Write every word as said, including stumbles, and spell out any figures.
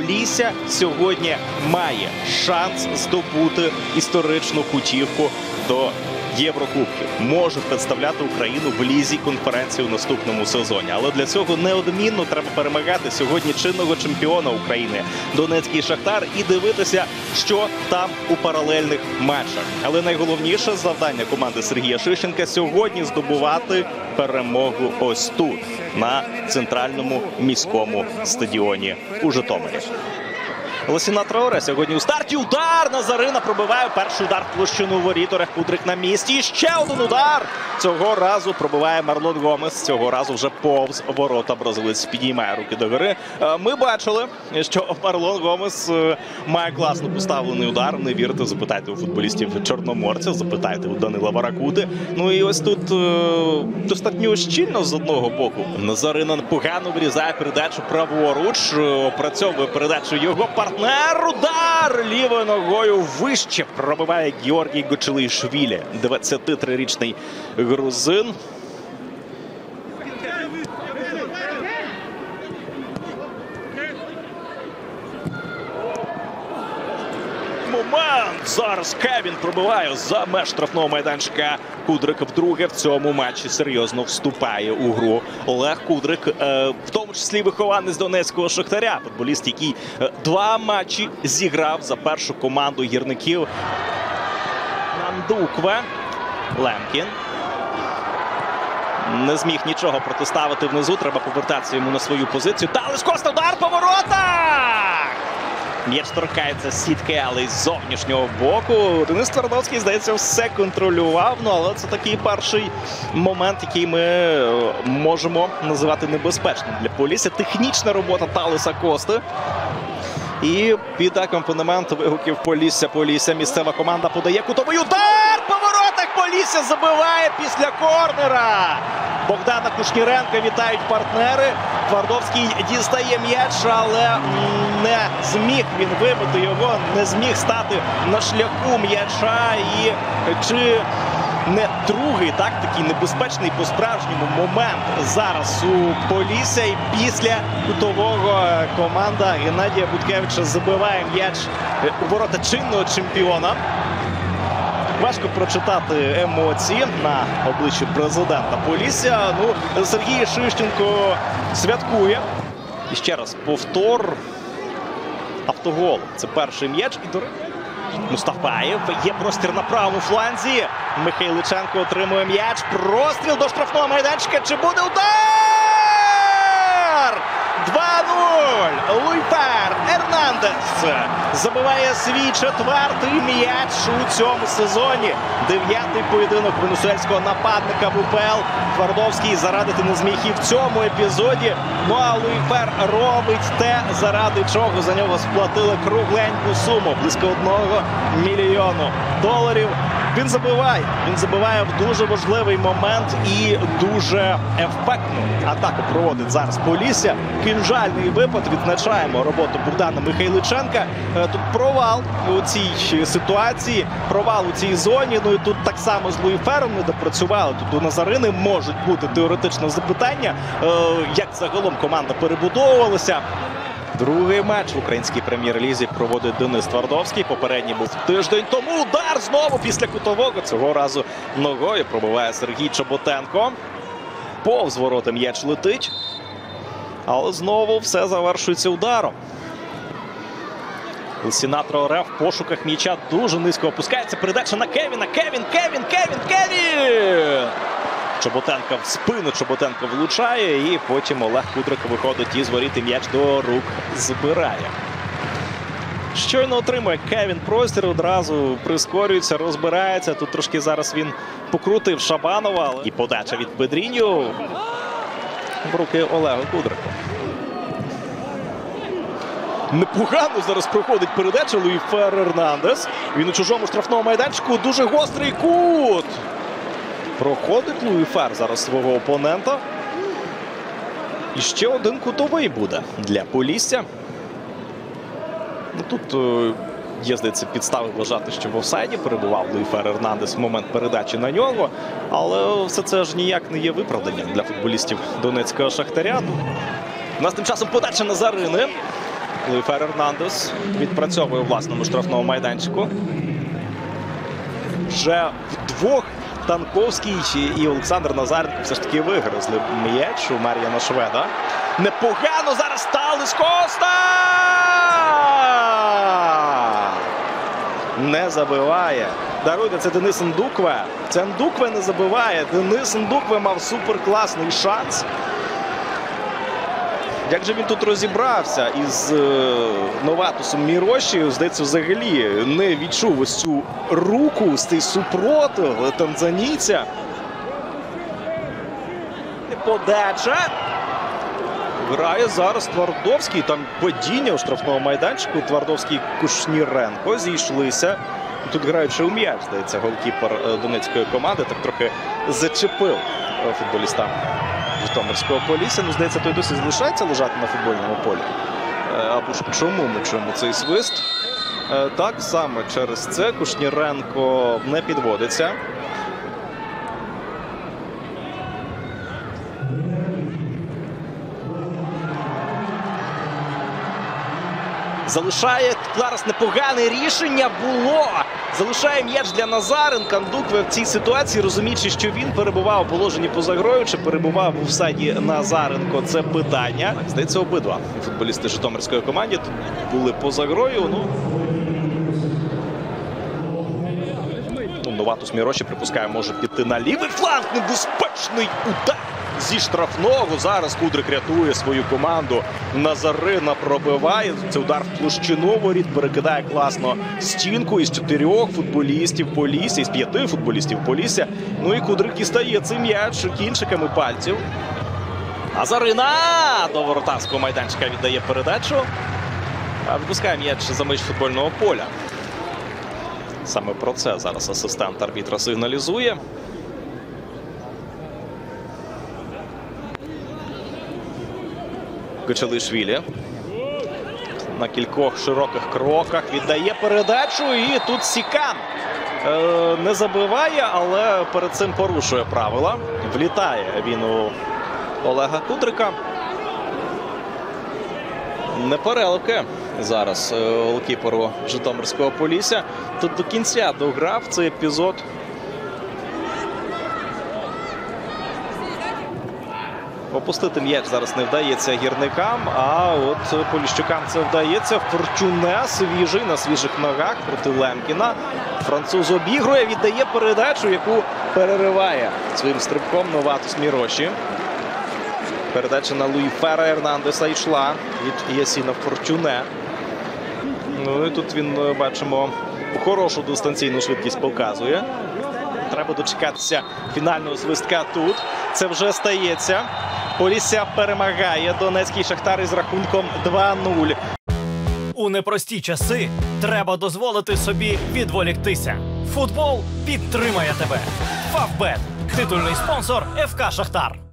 Полісся сьогодні має шанс здобути історичну путівку до Єврокубків. Може представляти Україну в лізі конференції у наступному сезоні. Але для цього неодмінно треба перемагати сьогодні чинного чемпіона України Донецький Шахтар і дивитися, що там у паралельних матчах. Але найголовніше завдання команди Сергія Шищенка сьогодні здобувати перемогу ось тут, на центральному міському стадіоні у Житомирі. Лосіна Траоре сьогодні у старті. Удар! Назарина пробиває перший удар в площину воріт. Орех Кудрик на місці. І ще один удар! Цього разу пробиває Марлон Гомес. Цього разу вже повз ворота бразилець підіймає руки догори. Ми бачили, що Марлон Гомес має класно поставлений удар. Не вірите, запитайте у футболістів Чорноморця, запитайте у Данила Варакути. Ну і ось тут достатньо щільно з одного боку. Назарина погано вирізає передачу праворуч. Опрацьовує передачу його партнер. Удар лівою ногою вище пробиває Георгій Гочелишвілі, двадцятитрирічний грузин. Момент! Зараз Кевін пробиває за меж штрафного майданчика. Кудрик вдруге в цьому матчі серйозно вступає у гру. Олег Кудрик, е, в тому числі вихованець Донецького Шахтаря. Футболіст, який е, два матчі зіграв за першу команду гірників. Нандукве. Лемкін. Не зміг нічого протиставити внизу. Треба повертатися йому на свою позицію. Талиш Коста, удар по воротах! М'яч торкається сітки, але із зовнішнього боку. Денис Твардовський, здається, все контролював. Ну, але це такий перший момент, який ми можемо називати небезпечним для Полісся. Технічна робота Талиса Кости. І під акомпанемент вигуків Полісся, Полісся. Місцева команда подає кутовий удар! По воротах Полісся забиває після корнера. Богдана Кушніренка вітають партнери. Твардовський дістає м'яч, але не зміг він вибити його, не зміг стати на шляху м'яча. І чи не другий, так, такий небезпечний по-справжньому момент зараз у Полісся. І після кутового команда Геннадія Буткевича забиває м'яч у ворота чинного чемпіона. Важко прочитати емоції на обличчі президента Полісся. Ну, Сергій Шищенко святкує. І ще раз повтор. Автогол. Це перший м'яч. І до Мустафаєв. Є простір на правому фланзі. Михайличенко отримує м'яч. Простріл до штрафного майданчика. Чи буде удар? два нуль. Луйфер Ернандес забиває свій четвертий м'яч у цьому сезоні. Дев'ятий поєдинок венесуельського нападника в УПЛ. Твардовський зарадити не зміг і в цьому епізоді. Ну а Луйфер робить те, заради чого за нього сплатили кругленьку суму. Близько одного мільйону доларів. Він забиває. Він забиває в дуже важливий момент і дуже ефектну атаку проводить зараз Полісся. Кінжальний випад. Відзначаємо роботу Богдана Михайличенка. Тут провал у цій ситуації, провал у цій зоні. Ну і тут так само з Луїфером не допрацювали. Тут у Назарини можуть бути теоретично запитання, як загалом команда перебудовувалася. Другий матч в українській прем'єр-лізі проводить Денис Твардовський. Попередній був тиждень тому. Удар знову після кутового. Цього разу ногою пробиває Сергій Чоботенко. Повз ворота м'яч летить. Але знову все завершується ударом. Лосіна Траоре в пошуках м'яча дуже низько опускається. Передача на Кевіна. Кевін, Кевін, Кевін, Кевін! Чоботенко в спину, Чоботенко влучає, і потім Олег Кудрик виходить із воріт і м'яч до рук збирає. Щойно отримує Кевін простір, одразу прискорюється, розбирається. Тут трошки зараз він покрутив Шабанова. І подача від Педріньо в руки Олегу Кудрику. Непогано зараз проходить передача. Луїфер Ернандес. Він у чужому штрафному майданчику. Дуже гострий кут. Проходить Луїфер зараз свого опонента. І ще один кутовий буде для Полісся. Ну, тут є, здається, підстави вважати, що в офсайді перебував Луїфер Ернандес в момент передачі на нього. Але все це ж ніяк не є виправданням для футболістів Донецького Шахтаря. У нас тим часом подача Назарини. Луїфер Ернандес відпрацьовує у власному штрафному майданчику. Вже вдвох Танковський і Олександр Назаренко все ж таки вигризли м'яч у Мар'яна Шведа. Непогано зараз Талес Коста! Не забиває. Даруйте, це Денис Ндукве. Це Ндукве не забиває. Денис Ндукве мав суперкласний шанс. Як же він тут розібрався із е, Новатусом Міроші, здається, взагалі не відчув ось цю руку, з цей супротив танзанійця. Подача. Грає зараз Твардовський. Там падіння у штрафному майданчику. Твардовський, Кушніренко зійшлися. Тут граючи у м'яч, здається, голкіпер донецької команди так трохи зачепив футболіста Житомирського Полісся. Ну, здається, той досі залишається лежати на футбольному полі. Або ж чому ми чуємо цей свист? Так, саме через це Кушніренко не підводиться. Залишає зараз непогане рішення було. Залишає м'яч для Назаренка. Ндукве в цій ситуації, розуміючи, що він перебував у положенні поза грою, чи перебував у офсайді Назаренко, це питання. Здається, обидва футболісти Житомирської команди тут були поза грою. Ну, ну Новатус Міроші, припускає, може піти на лівий фланг. Небезпечний удар зі штрафного. Зараз Кудрик рятує свою команду. Назарина пробиває. Це удар в площину воріт. Перекидає класно стінку із чотирьох футболістів Полісся, із п'яти футболістів Полісся. Ну і Кудрик дістає цей м'яч кінчиками пальців. Назарина до воротарського майданчика віддає передачу. Випускає м'яч за меж футбольного поля. Саме про це зараз асистент арбітра сигналізує. Кочалишвілі на кількох широких кроках віддає передачу, і тут Сікан е, не забиває, але перед цим порушує правила. Влітає він у Олега Кудрика. Непереливки зараз голкіперу Житомирського Полісся. Тут до кінця дограв цей епізод. Опустити м'яч зараз не вдається гірникам, а от поліщукам це вдається. Фортюне свіжий, на свіжих ногах проти Лемкіна. Француз обігрує, віддає передачу, яку перериває своїм стрибком Новатус Міроші. Передача на Луїфера Ернандеса йшла від Ясіна Фортюне. Ну і тут він, бачимо, хорошу дистанційну швидкість показує. Треба дочекатися фінального свистка тут. Це вже стається. Полісся перемагає Донецький Шахтар із рахунком два нуль. У непрості часи треба дозволити собі відволіктися. Футбол підтримає тебе. Фавбет – титульний спонсор еф ка «Шахтар».